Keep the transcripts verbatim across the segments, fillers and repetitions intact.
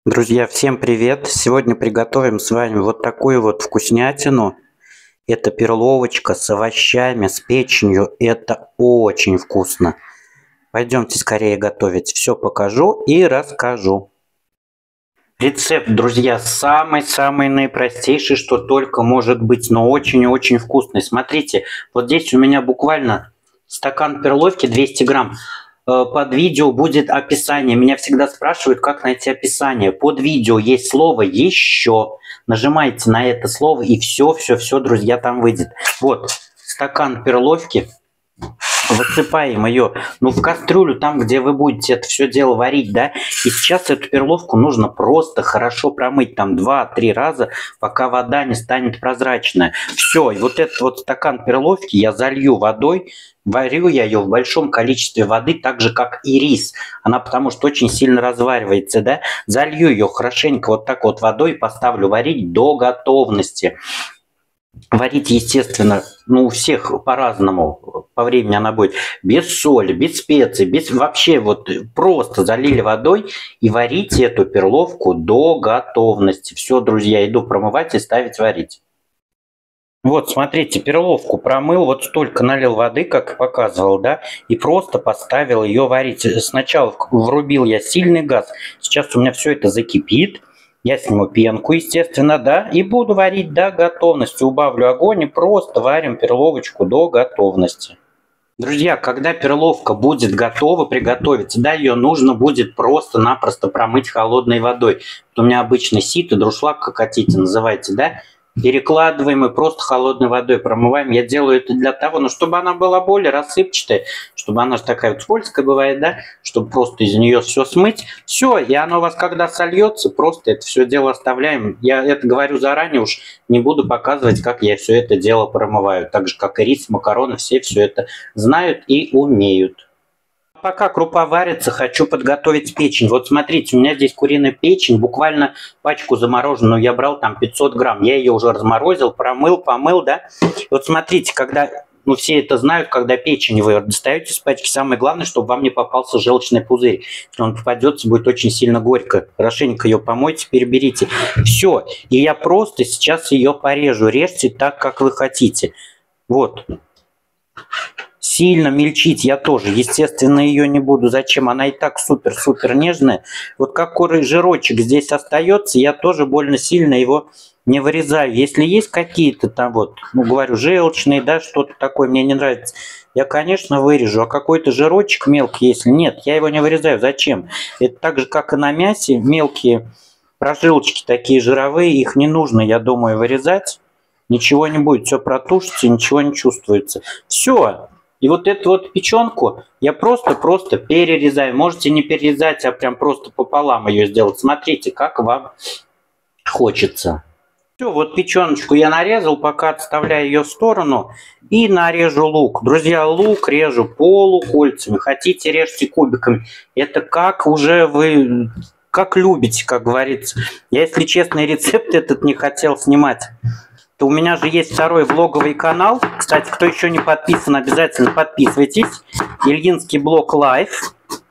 Друзья, всем привет! Сегодня приготовим с вами вот такую вот вкуснятину. Это перловочка с овощами, с печенью. Это очень вкусно. Пойдемте скорее готовить. Все покажу и расскажу. Рецепт, друзья, самый-самый наипростейший, что только может быть, но очень-очень вкусный. Смотрите, вот здесь у меня буквально стакан перловки двести грамм. Под видео будет описание. Меня всегда спрашивают, как найти описание. Под видео есть слово «Еще». Нажимаете на это слово, и все-все-все, друзья, там выйдет. Вот, стакан перловки. Высыпаем ее, ну, в кастрюлю, там, где вы будете это все дело варить, да. И сейчас эту перловку нужно просто хорошо промыть, там, два-три раза, пока вода не станет прозрачная. Все, и вот этот вот стакан перловки я залью водой. Варю я ее в большом количестве воды, так же, как и рис. Она потому что очень сильно разваривается, да. Залью ее хорошенько вот так вот водой и поставлю варить до готовности. Варить, естественно, ну, у всех по-разному. По времени она будет без соли, без специй, без вообще вот просто залили водой и варите эту перловку до готовности. Все, друзья, иду промывать и ставить варить. Вот, смотрите, перловку промыл, вот столько налил воды, как показывал, да, и просто поставил ее варить. Сначала врубил я сильный газ, сейчас у меня все это закипит. Я сниму пенку, естественно, да, и буду варить до готовности. Убавлю огонь и просто варим перловочку до готовности. Друзья, когда перловка будет готова приготовиться, да, ее нужно будет просто-напросто промыть холодной водой. Вот у меня обычный сито, друшлаг, как хотите, называйте, да. Перекладываем и просто холодной водой промываем. Я делаю это для того, ну, чтобы она была более рассыпчатая, чтобы она же такая вот скользкая бывает, да, чтобы просто из нее все смыть. Все, и оно у вас когда сольется, просто это все дело оставляем. Я это говорю заранее, уж не буду показывать, как я все это дело промываю. Так же, как и рис, макароны, все все это знают и умеют. Пока крупа варится, хочу подготовить печень. Вот смотрите, у меня здесь куриная печень, буквально пачку замороженную я брал, там пятьсот грамм. Я ее уже разморозил, промыл, помыл, да. И вот смотрите, когда, ну, все это знают, когда печень вы достаете из пачки, самое главное, чтобы вам не попался желчный пузырь. Если он попадется, будет очень сильно горько. Хорошенько ее помойте, переберите. Все. И я просто сейчас ее порежу. Режьте так, как вы хотите. Вот. Сильно мельчить я тоже, естественно, ее не буду. Зачем? Она и так супер-супер нежная. Вот какой жирочек здесь остается, я тоже больно сильно его не вырезаю. Если есть какие-то там вот, ну, говорю, желчные, да, что-то такое мне не нравится, я, конечно, вырежу. А какой-то жирочек мелкий, если нет, я его не вырезаю. Зачем? Это так же, как и на мясе, мелкие прожилочки такие жировые, их не нужно, я думаю, вырезать. Ничего не будет, все протушится, ничего не чувствуется. Все. И вот эту вот печенку я просто-просто перерезаю. Можете не перерезать, а прям просто пополам ее сделать. Смотрите, как вам хочется. Все, вот печеночку я нарезал, пока отставляю ее в сторону. И нарежу лук. Друзья, лук режу полукольцами. Хотите, режьте кубиками. Это как уже вы, как любите, как говорится. Я, если честно, рецепт этот не хотел снимать. То у меня же есть второй влоговый канал. Кстати, кто еще не подписан, обязательно подписывайтесь. Ильинский блог Лайф.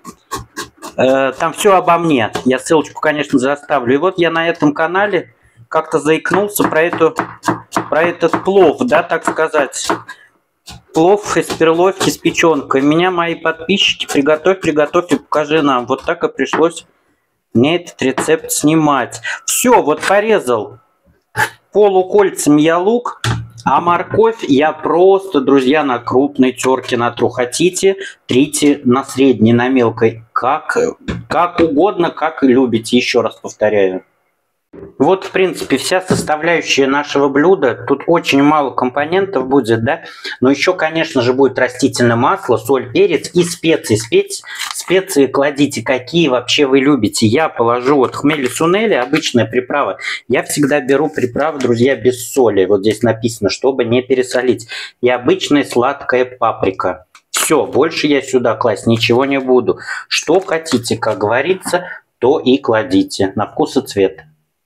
Там все обо мне. Я ссылочку, конечно, заставлю. И вот я на этом канале как-то заикнулся про, эту, про этот плов, да, так сказать. Плов из перловки с печенкой. Меня мои подписчики: приготовь, приготовь и покажи нам. Вот так и пришлось мне этот рецепт снимать. Все, вот порезал полукольцами я лук, а морковь я просто, друзья, на крупной терке натру. Хотите, трите на средней, на мелкой. Как, как угодно, как любите, еще раз повторяю. Вот, в принципе, вся составляющая нашего блюда. Тут очень мало компонентов будет, да. Но еще, конечно же, будет растительное масло, соль, перец и специи. Специи, специи кладите, какие вообще вы любите. Я положу вот хмели-сунели, обычная приправа. Я всегда беру приправу, друзья, без соли. Вот здесь написано, чтобы не пересолить. И обычная сладкая паприка. Все, больше я сюда класть ничего не буду. Что хотите, как говорится, то и кладите. На вкус и цвет.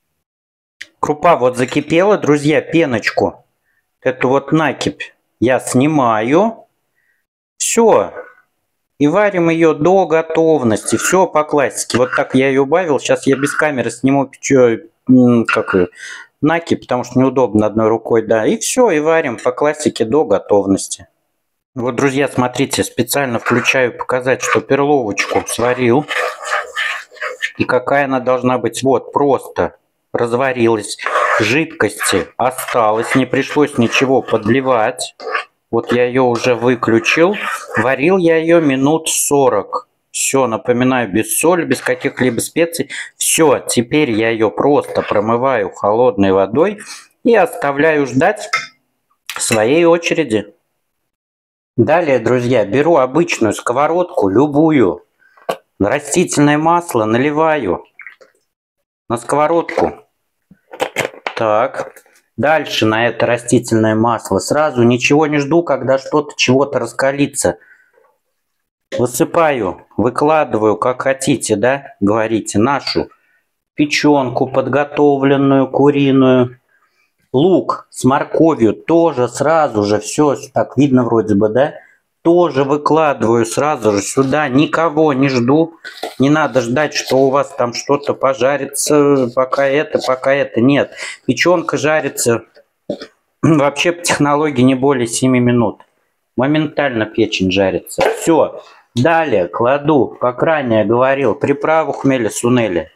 Крупа вот закипела, друзья, пеночку, эту вот накипь я снимаю. Все. И варим ее до готовности. Все по классике. Вот так я ее убавил. Сейчас я без камеры сниму печу, как ее, наки, потому что неудобно одной рукой. Да. И все, и варим по классике до готовности. Вот, друзья, смотрите, специально включаю показать, что перловочку сварил. И какая она должна быть. Вот, просто разварилась. Жидкости осталось. Не пришлось ничего подливать. Вот я ее уже выключил. Варил я ее минут сорок. Все, напоминаю, без соли, без каких-либо специй. Все, теперь я ее просто промываю холодной водой и оставляю ждать своей очереди. Далее, друзья, беру обычную сковородку, любую. Растительное масло наливаю на сковородку. Так. Дальше на это растительное масло сразу ничего не жду, когда что-то чего-то раскалится. Высыпаю, выкладываю, как хотите, да, говорите, нашу печенку подготовленную, куриную. Лук с морковью тоже сразу же, все так видно вроде бы, да, тоже выкладываю сразу же сюда, никого не жду. Не надо ждать, что у вас там что-то пожарится, пока это, пока это. Нет, печенка жарится вообще по технологии не более семи минут. Моментально печень жарится. Все. Далее кладу, как ранее говорил, приправу хмели-сунели.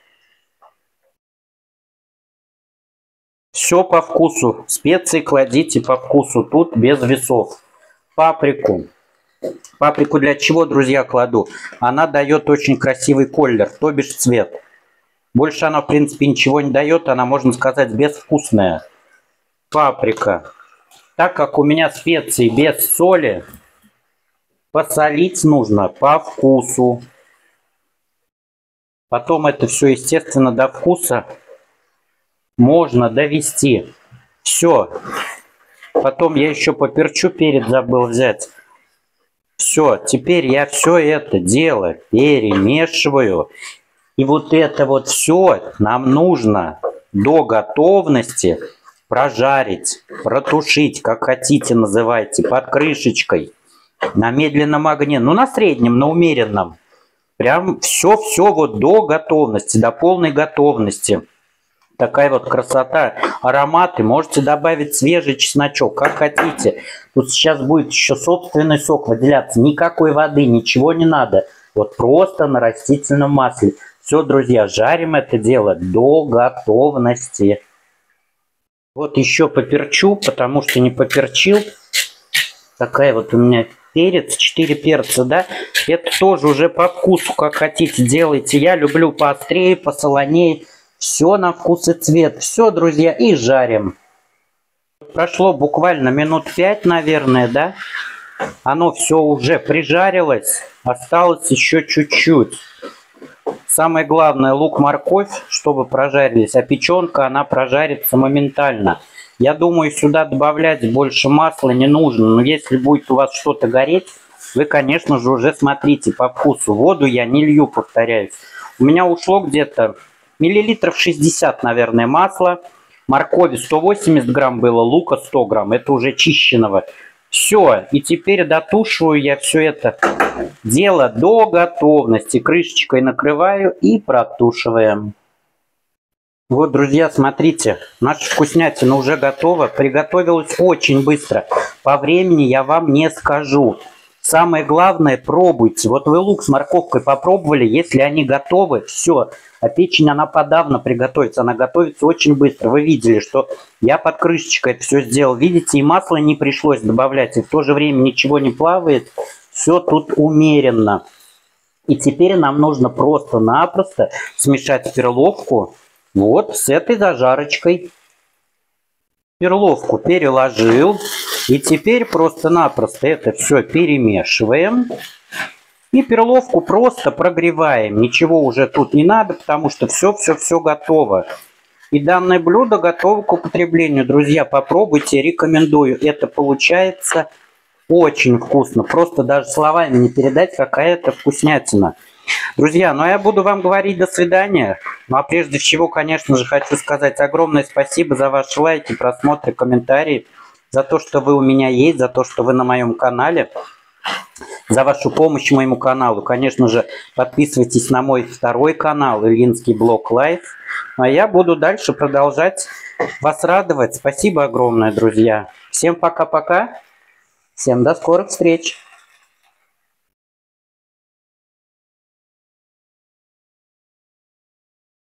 Все по вкусу. Специи кладите по вкусу. Тут без весов. Паприку. Паприку для чего, друзья, кладу? Она дает очень красивый колер, то бишь цвет. Больше она, в принципе, ничего не дает. Она, можно сказать, безвкусная. Паприка. Так как у меня специи без соли, посолить нужно по вкусу. Потом это все, естественно, до вкуса можно довести. Все. Потом я еще поперчу, перец забыл взять. Все, теперь я все это дело перемешиваю. И вот это вот все нам нужно до готовности прожарить, протушить, как хотите называйте, под крышечкой. На медленном огне, ну на среднем, на умеренном. Прям все-все вот до готовности, до полной готовности. Такая вот красота, ароматы. Можете добавить свежий чесночок, как хотите. Тут сейчас будет еще собственный сок выделяться. Никакой воды, ничего не надо. Вот просто на растительном масле. Все, друзья, жарим это дело до готовности. Вот еще поперчу, потому что не поперчил. Такая вот у меня перец, четыре перца, да. Это тоже уже по вкусу, как хотите, делайте. Я люблю поострее, посолонее. Все на вкус и цвет. Все, друзья, и жарим. Прошло буквально минут пять, наверное, да? Оно все уже прижарилось. Осталось еще чуть-чуть. Самое главное, лук-морковь, чтобы прожарились. А печенка, она прожарится моментально. Я думаю, сюда добавлять больше масла не нужно. Но если будет у вас что-то гореть, вы, конечно же, уже смотрите по вкусу. Воду я не лью, повторяюсь. У меня ушло где-то миллилитров шестьдесят, наверное, масла. Моркови сто восемьдесят грамм было, лука сто грамм. Это уже чищенного. Все. И теперь дотушиваю я все это дело до готовности. Крышечкой накрываю и протушиваем. Вот, друзья, смотрите. Наша вкуснятина уже готова. Приготовилась очень быстро. По времени я вам не скажу. Самое главное, пробуйте. Вот вы лук с морковкой попробовали. Если они готовы, все. А печень, она подавно приготовится. Она готовится очень быстро. Вы видели, что я под крышечкой это все сделал. Видите, и масла не пришлось добавлять. И в то же время ничего не плавает. Все тут умеренно. И теперь нам нужно просто-напросто смешать перловку вот с этой зажарочкой. Перловку переложил. И теперь просто-напросто это все перемешиваем. И перловку просто прогреваем. Ничего уже тут не надо, потому что все-все-все готово. И данное блюдо готово к употреблению. Друзья, попробуйте, рекомендую. Это получается очень вкусно. Просто даже словами не передать, какая это вкуснятина. Друзья, ну а я буду вам говорить до свидания. Ну а прежде всего, конечно же, хочу сказать огромное спасибо за ваши лайки, просмотры, комментарии. За то, что вы у меня есть, за то, что вы на моем канале. за вашу помощь моему каналу. Конечно же, подписывайтесь на мой второй канал, Ильинский Блог Лайф. А я буду дальше продолжать вас радовать. Спасибо огромное, друзья. Всем пока-пока. Всем до скорых встреч.